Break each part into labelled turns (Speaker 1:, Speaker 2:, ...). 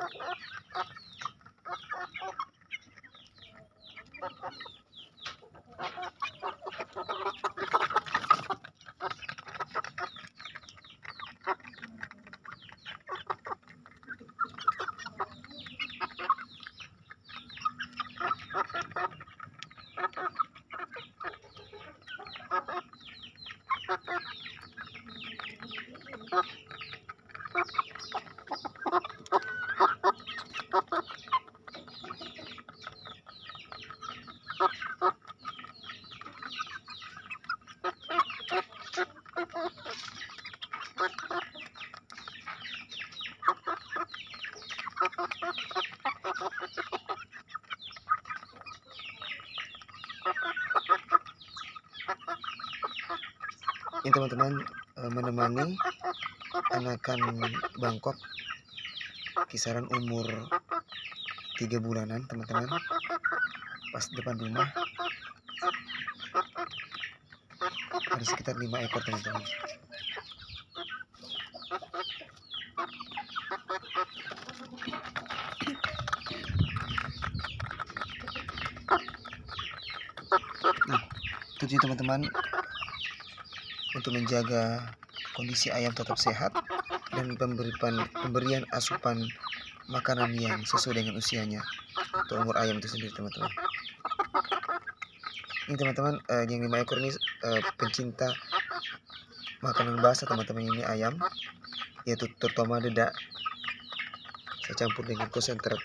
Speaker 1: Ini teman-teman menemani anakan bangkok kisaran umur 3 bulanan teman-teman, pas depan rumah ada sekitar 5 ekor teman-teman. Nah, tujuan teman-teman untuk menjaga kondisi ayam tetap sehat dan pemberian asupan makanan yang sesuai dengan usianya untuk umur ayam itu sendiri teman-teman. Ini teman-teman yang 5 ekor ini pencinta makanan basah teman-teman. Ini ayam yaitu terutama dedak, saya campur dengan konsentrat.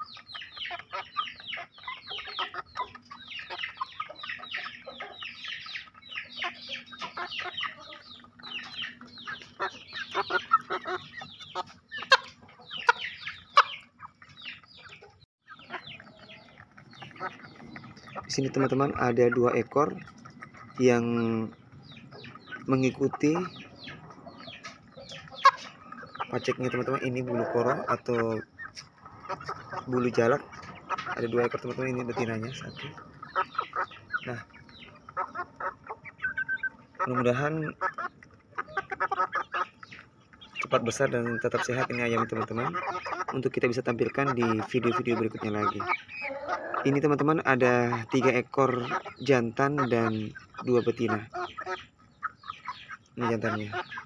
Speaker 1: Di sini teman-teman ada 2 ekor yang mengikuti paceknya teman-teman. Ini bulu koro atau bulu jalak. Ada 2 ekor teman-teman, ini betinanya satu. Nah, mudah-mudahan cepat besar dan tetap sehat ini ayam teman-teman, untuk kita bisa tampilkan di video-video berikutnya lagi. Ini teman-teman ada 3 ekor jantan dan 2 betina. Ini jantannya.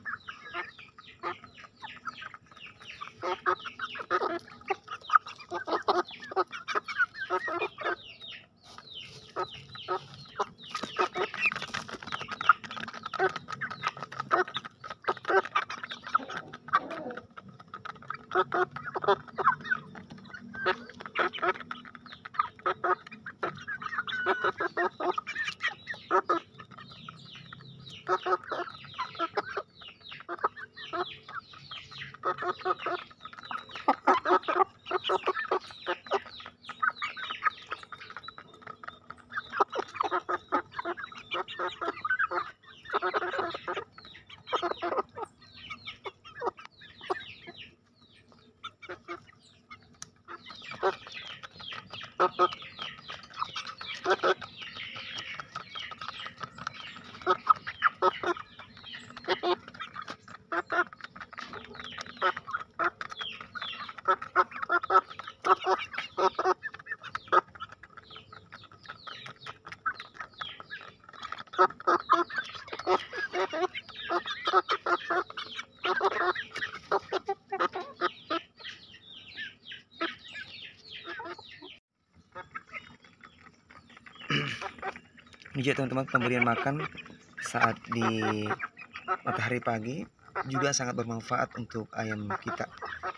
Speaker 1: Ini juga teman-teman pemberian makan saat di matahari pagi juga sangat bermanfaat untuk ayam kita.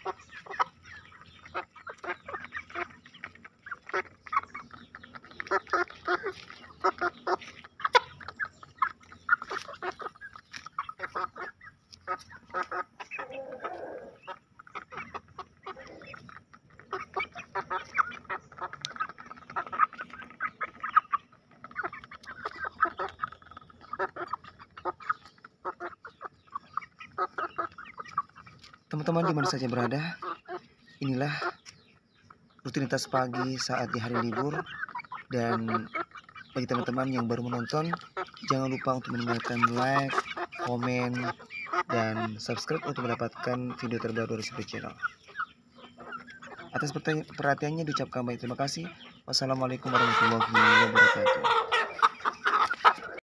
Speaker 1: Teman-teman di mana saja berada, inilah rutinitas pagi saat di hari libur. Dan bagi teman-teman yang baru menonton, jangan lupa untuk meninggalkan like, komen, dan subscribe untuk mendapatkan video terbaru dari Super Channel. Atas perhatiannya diucapkan baik. Terima kasih. Wassalamualaikum warahmatullahi wabarakatuh.